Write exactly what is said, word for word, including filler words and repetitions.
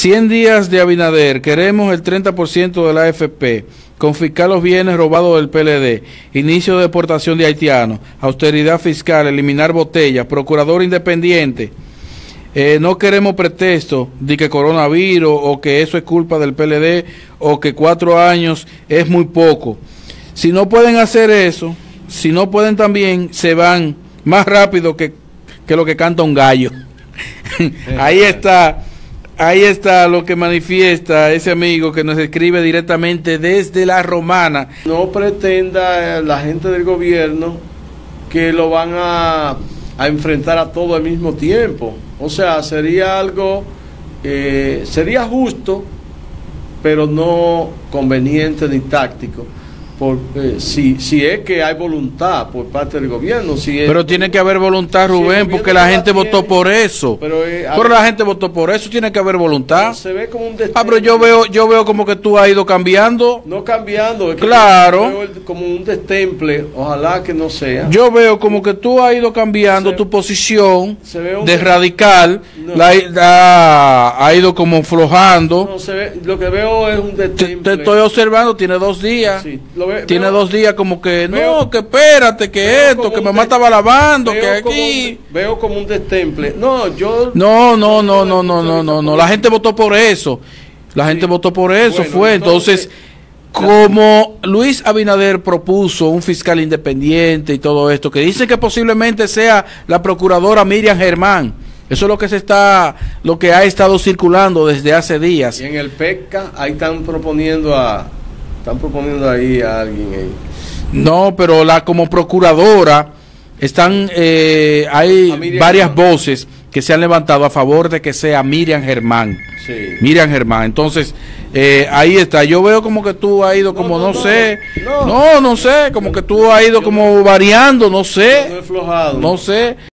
cien días de Abinader, queremos el treinta por ciento de la A F P, confiscar los bienes robados del P L D, inicio de deportación de haitianos, austeridad fiscal, eliminar botellas, procurador independiente. Eh, no queremos pretextos de que coronavirus o que eso es culpa del P L D o que cuatro años es muy poco. Si no pueden hacer eso, si no pueden también, se van más rápido que, que lo que canta un gallo. Ahí está, ahí está lo que manifiesta ese amigo que nos escribe directamente desde La Romana. No pretenda la gente del gobierno que lo van a, a enfrentar a todo al mismo tiempo. O sea, sería algo, eh, sería justo, pero no conveniente ni táctico. Por, eh, si, si es que hay voluntad por parte del gobierno. Si es, pero tiene que haber voluntad, Rubén, si porque la gente tiene, votó por eso. Pero, eh, pero la gente votó por eso, tiene que haber voluntad. Se ve como un destemple. Ah, pero yo veo, yo veo como que tú has ido cambiando. No cambiando, es que claro. Veo el, como un destemple, ojalá que no sea. Yo veo como que tú has ido cambiando se, tu posición de radical, no. la, la, ha ido como flojando. No, se ve, lo que veo es un destemple. Te, te estoy observando, tiene dos días. Sí, lo ve, tiene veo, dos días como que, veo, no, que espérate, que esto, que mamá estaba lavando, que aquí. Como, veo como un destemple. No, yo... No, no, no, no, no, no, no, no. La gente votó por eso. La gente sí. votó por eso, bueno, fue. Entonces, entonces, como Luis Abinader propuso un fiscal independiente y todo esto, que dice que posiblemente sea la procuradora Miriam Germán. Eso es lo que se está, lo que ha estado circulando desde hace días. Y en el P E C A, ahí están proponiendo a... Están proponiendo ahí a alguien ahí. No, pero la como procuradora están eh, hay varias Germán. voces que se han levantado a favor de que sea Miriam Germán. Sí. Miriam Germán. Entonces, eh, ahí está. Yo veo como que tú has ido como, no, no, no sé, no, no, no sé, como que tú has ido como variando, no sé. No he flojado. No sé.